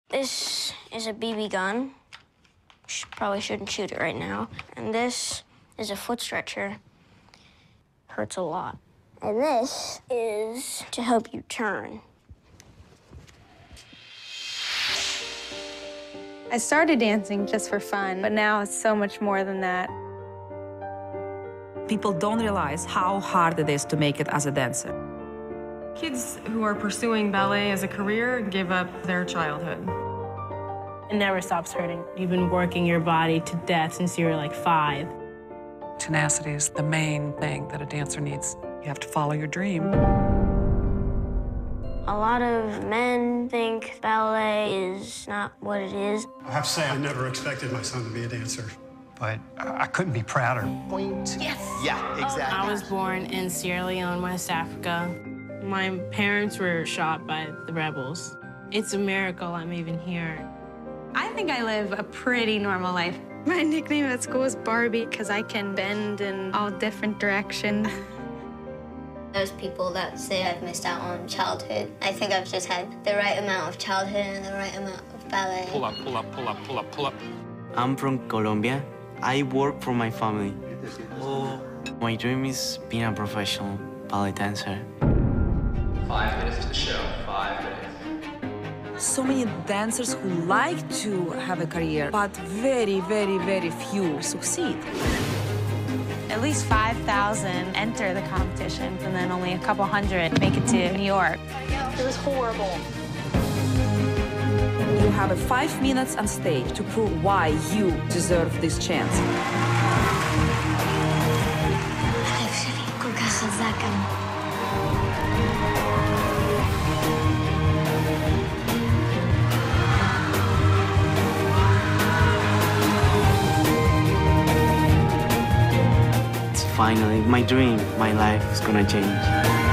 This is a BB gun. Probably shouldn't shoot it right now. And this is a foot stretcher. Hurts a lot. And this is to help you turn. I started dancing just for fun, but now it's so much more than that. People don't realize how hard it is to make it as a dancer. Kids who are pursuing ballet as a career give up their childhood. It never stops hurting. You've been working your body to death since you were like 5. Tenacity is the main thing that a dancer needs. You have to follow your dream. A lot of men think ballet is not what it is. I have to say, I never expected my son to be a dancer, but I couldn't be prouder. Point. Yes. Yeah, exactly. I was born in Sierra Leone, West Africa. My parents were shot by the rebels. It's a miracle I'm even here. I think I live a pretty normal life. My nickname at school is Barbie because I can bend in all different directions. There's people that say I've missed out on childhood. I think I've just had the right amount of childhood and the right amount of ballet. Pull up, pull up, pull up, pull up, pull up. I'm from Colombia. I work for my family. My dream is being a professional ballet dancer. 5 minutes to the show, 5 minutes. So many dancers who like to have a career, but very, very, very few succeed. At least 5,000 enter the competitions, and then only a couple hundred make it to New York. It was horrible. You have 5 minutes on stage to prove why you deserve this chance. It's finally my dream. My life is gonna change.